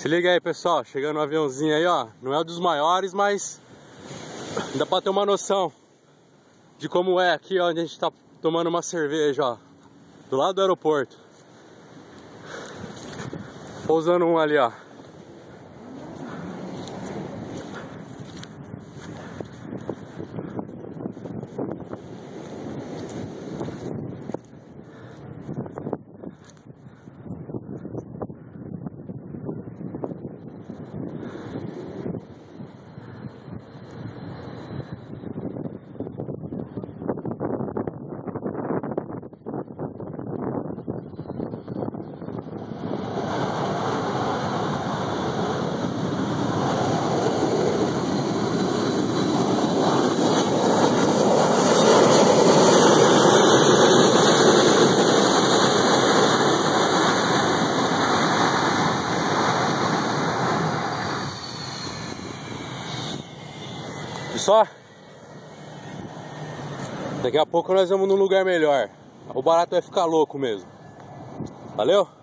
Se liga aí, pessoal, chegando um aviãozinho aí, ó. Não é um dos maiores, mas dá pra ter uma noção de como é aqui, ó, onde a gente tá tomando uma cerveja, ó, do lado do aeroporto. Pousando um ali, ó. Só daqui a pouco nós vamos num lugar melhor. O barato vai ficar louco mesmo. Valeu?